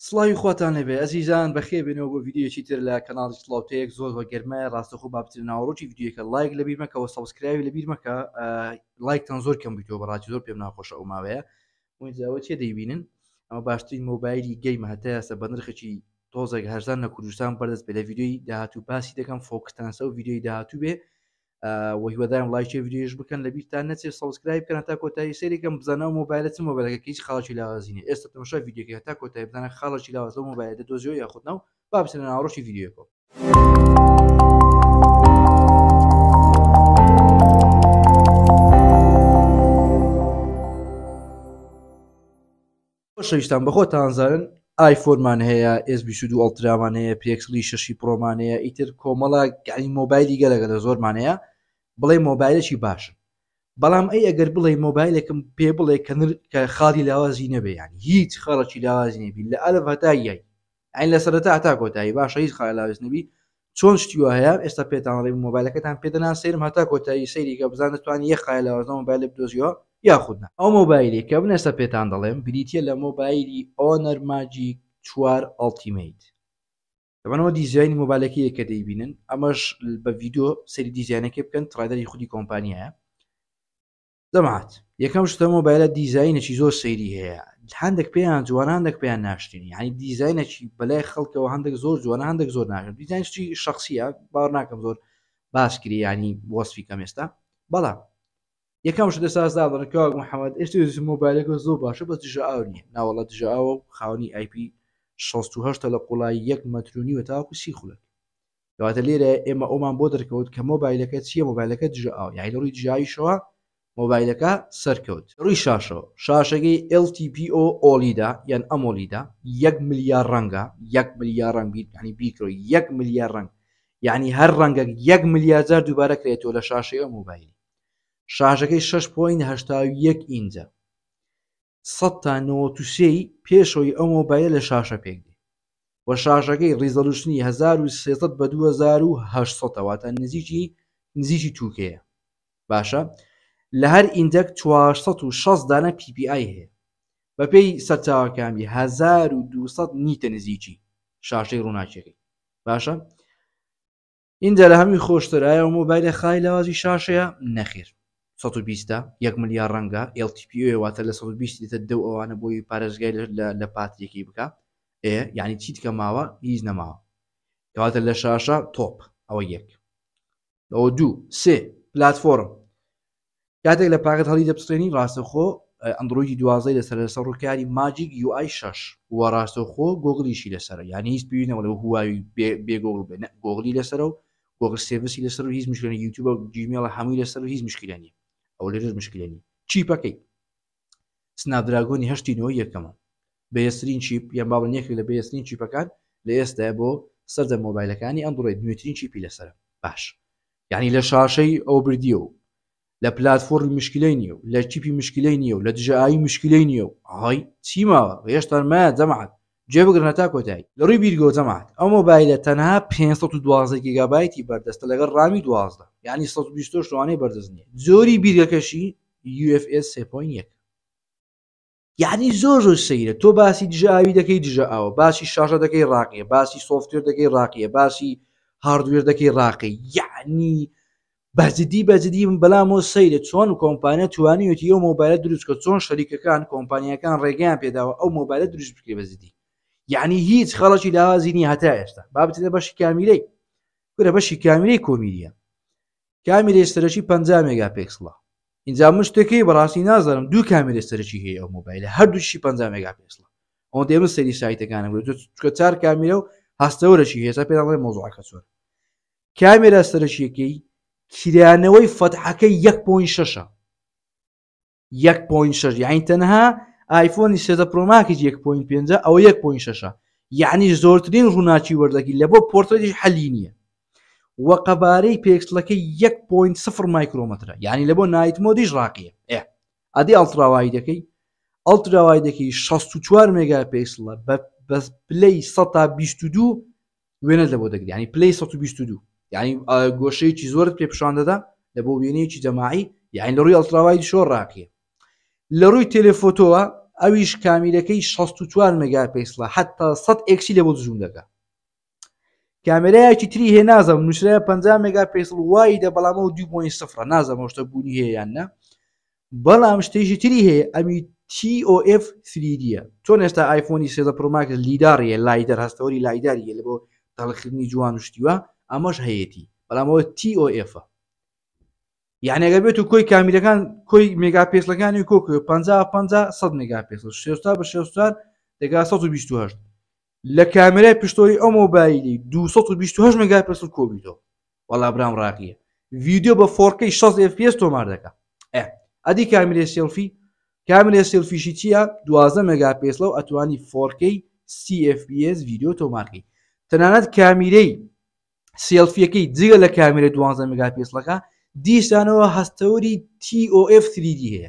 سڵاوی خواتان لەبێ ئەزیزان بەخێبێنەوە بۆ ڤیدیۆکی تر لە کەناڵی سڵاوتەیەک زۆر وەگەرمە ڕاستەخۆ بابتر ناوەڕۆکی ڤیدیۆکە لایک لەبیر مەکەوە سەبسکرایبی لەبیر مەکە لایکتان زۆر کەم بیتەوە بەڕاستی زۆر پێم ناخۆشە ئەو ماوەیە وینجاوە چێ دەیبینن ئەمە باشترین مۆبایلی گەیمە هەتا ئێستا بە نرخێکی تۆزێک هەرزان لە کوردستان بەردەست بێ لە ڤیدیۆی داهاتوو باسی دەکەم فۆکستانسە و ڤیدیۆی داهاتوو بێ وهیوەدایم لایکی ڤیدیۆش بکەن لەبیرتان نەچێت سەبسکرایب بکەن تا کۆتایی سەیرێکم بزانە مۆبایلە چ مۆبایلەکە هیچ خاڵکی لاوازینە ئێستا تەماشای ڤیدیۆکە تا کۆتایی بزانە خاڵکی لاواز لەو مۆبایلە دەدۆزیەوە یاخودنەوە با بچنە ناوەڕۆکی ڤیدیۆکە. خۆشەویستان بەخۆتانزانن ئایفۆنمان هەیە S22 ئەڵترامان هەیە پێکسلی 6 پرۆمان هەیە ئیتر کۆمەڵە مۆبایلی گەلەگە لە زۆرمان هەیە بڵێ مۆبایلێکی باشن بەڵام ئەی ئەگەر بڵێ مۆبایلێکم پێ بڵێ کە خاڵی لاوازی نەبێ ینی هیچ خەڵکی لاوازی نەبی لە ئەلف هەتا یای ئەین لە سەرەتا هەتا کۆتایی باشە هیچ خاڵی لاواز نەبی چۆن شتیوە هەیە ئێستا پێتانڵێ مۆبایلەکەتان پێدەنا سەیرم هەتا کۆتایی سەیریکە بزانە توانی یەک خاڵی لاوازە مۆبایل بدۆزیەوە یاخودنا ئەو مۆبایلی کە بنێستا پێتان دەڵێم بریتە لە مۆبایلی ئۆنەر ماجیک 4 ئەڵتیمەیت دەبنەوە دیزاینی مۆبایلەکەیە کە دەیبینن ئەمەش بە ڤیدیۆ سەری دیزاینەکە بکەن تڕایدەری خودی کۆمپانیایە دەمات یەکەم شتە مۆبایلە دیزاینێکی زۆر سەیری هەیە هەندێک پێیان جوان هەندێک پێیان ناشتنی ینی دیزاینێکی بەلای خەڵکەوە هەندێک زۆر جوانە هەندێک زۆر ناشن دیزاینشتی شخصیە باوەڕ ناکەم زۆر باسکری ینی وەسفی کەم ئێستا بەڵام یەکەم شتە سازدا دەڵێن کاک محەممەد ئێستا مۆبایلەکە زۆر باشە بە دژە ئاو نییە ناوەڵە دژە ئاوە و خاوەنی IP 68 لە قوڵای 1 مەترونی و تاوەکو سی خولک کەواتە لێرە ئێمە ئەومان بۆ دەرکەوت کە مۆبایلەکە چییە مۆبایلەکە دژە ئاو یعنی لە ڕووی دژاییشەوە مۆبایلەکە سەرکەوت ڕووی شاشەوە شاشەکەی LTPO ئۆلیدا یان ئەمۆلیدا 1 ملیار ڕەنگە 1 ملیار ڕەنگ بیت ینی بیکڕۆ 1 ملیار ڕەنگ یعنی هەر ڕەنگە 1 ملیارجار دووبارە کرێتەوە لە شاشەیە مۆبایلی شاشەکەی 6.81 ئینجە 193 پێشەوەی ئەو مۆبایلە لە شاشە پێک دێ و شاشەکەی ڕیزەلوشنی 1300 بە 2800 واتە نزیکی تووکەیە باشە لە هەر ئیندەک 460 دانە PPI هەیە بە پێی سەرچاوەکانی 1200 نیتە نزیکی شاشەی ڕووناکیەکەی باشە ئینجا لە هەمی خۆشترایە و مۆبایلە خای لاوازی شاشەیە نەخێر 120 1 ملیار ڕەنگە LTPO واتە لە 120 دێتە دە ئەوانە بۆی پارێزگای لە پاتێکی بکە یعنی چیت کە ماوە هیچ نەماوە کەواتە لە شاشە تۆپ ئەوە یەک ئەوە دوو سێ پلاتفۆرم کاتێک لە پاکت هەڵی دەپسڕێنی ڕاستەخۆ ئەندڕۆیدی 12 لەسەر ڕووکاری ماجیک UI 6 وە ڕاستەخۆ گۆگلیشی لەسەر یعنی هیچ پێویستە لە هوای بێگۆگڵ بێنە گۆگلی لەسەر و گۆگل سێڤیسی لەسەر و هیچ مشکلە یوتیوب و جیمیڵە هەمووی لەسەر و هیچ مشکلە نیە ئەو لەژێر مشکلە نیە چیپەکەی سنابدراگۆنی 8 یەکەمە بەهێزترین چیپ یان باڵ یەکێک لە بەهێزترین چیپەکان لە ئێستا بۆ سەردە مۆبایلەکانی ئەندڕۆید نوێترین چیپی لەسەر باش یعنی لە شاشەی ئەو بردیە و لە پلاتفۆرمی مشکلەی نییە و لە چیپی مشکلەی نییە و لە دژایی مشکلەی نییە و ئاهای چیماوە هێشتا مایە جەماعەت جێبگرنە تا کۆتایی لە ڕووی بیرگۆ جەماعەت ئەو مۆبایلە تەنها 512 گیگابایتی بەردەستە لەگەڵ ڕامی 12 یعنی 120 شوانەی بەردەست نییە زۆری بیرگەکەشی UFS 3.1 یعنی زۆر سەیرە تۆ باسی دژاوی دەکەی دژە ئەوە باسی شاشە دەکەی ڕاقیە باسی سۆفتوێر دەکەی ڕاقیە باسی هاردوێر دەکەی ڕاقی یعنی بەجددی بەلامۆ سەیرە چۆن کۆمپانیا توانیوەتی ئەو مۆبایلە دروست کە چۆن شەریکەکان کۆمپانیەکان ڕێگەیان پێداوە ئەو مۆبایلە دروست بکرێ بەجددی یعنی هیچ خەڵکی لاوازی نیە هەتا ئێستا با بچێتە بەشی کامیرەی گورە بەشی کامیرەی کۆمیدیە کامیرەی سەرەکی 50 مێگاپیکسڵە اینجا من شتێکەکەی بەڕاستی نازانم دوو کامیرە سەرەکی هەیە ئەو مۆبایلە هەردووشی 50 مێگاپیکسڵە ئەوە دێمە سەری سایتەکانە چکە 4 کامیرە و هەستەوەرەشی هێستا پێداڵێ مۆزوعەکە چۆن کامێرە سەرەکیەکەی کرانەوەی فەتحەکەی 1.6 1.6 یعنی تەنها ئایفۆنی 13 پرۆماکیش 1.5 ئەوە 1.6 یعنی زۆرترین ڕووناکی وەردەگی لە بۆ پۆرتڕێتی حەلی نییە وە قەبارەی پێکسلەکەی 1.0 مایکرۆمەترە یعنی لە بۆ نایت مۆدیش ڕاقیە ئەدی ئەڵتراوایدەکەی 64 مێگاپیکسڵە بە پلەی 122 وێنە لە بۆ دەگری ینی پلەی 122 یعنی گۆشەیەکی زۆرت پێ پیشان دەدا لە بۆ وێنەیەکی جەماعی یعنی لە ڕووی ئەڵتراوایدی شۆ ڕاقیە لە ڕووی تێلێفۆتۆوە ئەویش کامیرەکەی 64 مگاپیکسڵە حتا 100 ئکسی لە بۆ زوم دەکات. کامێرایەکی تری هەیە نازەم نووسرای 50 مگاپیکسڵ وای دە بەڵامەوە 2.0 نازەمە شتە بوونی هەیە یان نە بەڵام شتێکی تری هەیە ئەمی TOF 3Dە چۆن ئێستا ئایفۆنی 13 پرۆماکس لیداڕیە لایدەر هەستەوەری لایداریە لە بۆ تەڵخردنی جوان وشتیوە ئەمەش هەیەی بەڵامەوە TOF یعنی ئەگەر بێت و کۆی کامیرەکان کۆی مێگاپیکسلەکانی کۆک 50 100 مگاپیکسل 60 بە 60 دەگا 128 لە کامێرای پشتۆری ئەو مۆبایلی 228 مگاپیکسل کۆبیتەوە وەڵا برام ڕاقیە ڤیدیۆ بە 4K 60 FPS تۆمار دەکات ئەدی کامێرای سێلفی کامێرای سێلفیشی چییە 12 مگاپیکسڵە و ئەتوانی 4K 30 FPS ڤیدیۆ تۆمارکەی تەنانەت کامیرەی سێلفیەکەی جگە لە کامێرە 12 مگاپیکسڵەکە دیسانەوە هەستەوەری TOF 3D هەیە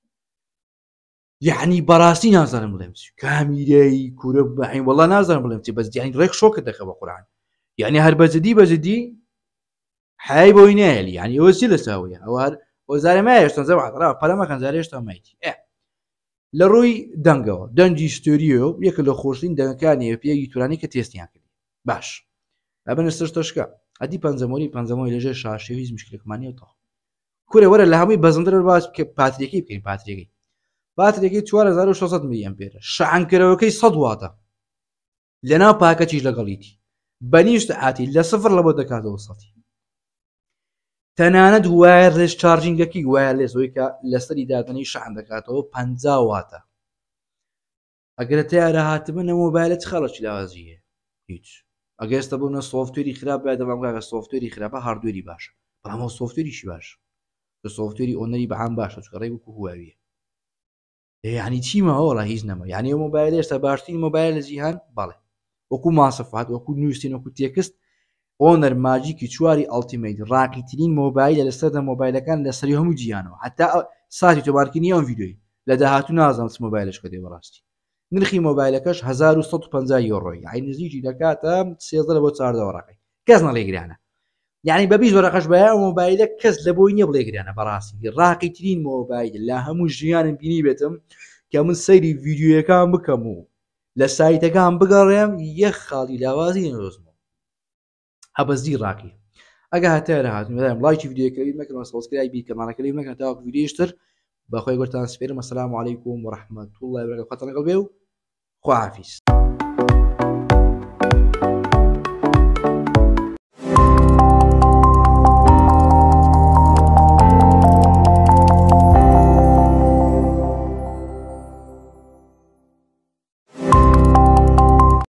یعنی بەڕاستی نازانم بڵێم کامیرەی کوورە بەعین وەڵا نازانم بڵێم چی بەس دیانی ڕێک شۆکت دەکە بە قورآن یعنی هەر بەجددی حای بۆی نایلی یعنی ئەوە چی لەساویە ئەوە هەر وەزارەمای هێشتا زەواتڕا پەلەمەکەن زارە هێشتا مایتی لە ڕووی دەنگەوە دەنگی ستۆریۆ یەکە لە خۆشترین دەنگەکانی پێ یوتورانی کە تێستیان کردی باش ئەبنە سەرشتەشکە ئەدی پەنجەمۆری لەژێر شاشەویست مشکلەکمانیەوە کورێ وەرە لە هەمووی بەزمتر باس کە پاتریەکەی بکەین پاتریەکەی 4600 میلی ئەمپێرە شعانکەرەوەکەی 100 واتە لەناو پاکەتیش لەگەڵیتی بەنیشت ئاتی لە سفر لە بۆ دەکاتەوە سەتی تەنانەت وایرلس چارجینگەکەی وایرلسەوەی کە لەسەری دادنەی شعان دەکاتەوە 50 واتە ئەگەر تیارە هاتبن ئەمە مۆبایلە چ خەڵکی لاوازیە هیچ ئەگەستا بوونە سۆفتوێری خراپ بە دەڵامگاکە سۆفتوێری خراپە هاردوێری باشە بەڵام سۆفتوێریشی باش لە سۆفتوێری ئۆنەری بەعام باشە چکەڕێ وەکو هواویە یعنی چیمەوە وەڵا هیچ نەما یعنی ئەو مۆبایل ئێستا باشترین مۆبایل لە جیهان بەڵێ وەکو ماسەفات وەکو نووسین وەکو تێکست ئۆنەر ماجیکی چواری ئەڵتیمەیت ڕاقیترین مۆبایلە لەسەردە مۆبایلەکان لە سەری هەموو جیهانەوە حتا ساتی تۆمارکردنی ئەم ڤیدۆی لە داهاتوو نازانم چ مۆبایلش کە دێ بەڕاستی نرخی مۆبایلەکەش 1150 یۆڕۆی عین نزیکی دەکاتە 13 بۆ 14 وەرەقەی کەس نەڵێ گرانە یعنی بە 20 وەرەقەش بەیە مۆبایلە کەس لە بۆی نییە بڵێ گرانە بەڕاستی ڕاقیترین مۆبایل لە هەموو ژیانم بینی بێتم کە من سەیری ڤیدیۆیەکان بکەم و لە سایتەکان بگەڕێم یەک خاڵی لاوازی نەدۆزمەوە هەبەزی ڕاقی ئەگە هاتیارە هاتم لایکی ڤیدیۆکەوی مەکەن سەبسکرایب بی کەمانەکەی مەکەن تاوەکو ڤیدیۆشتر بەخۆی گۆرتان سپێرم. ئەسەلامو عەلەیکوم وەڕەحمەتوڵڵاهی وبەرەکاتوو خەتەنەگەڵ بێ و خواحافیز.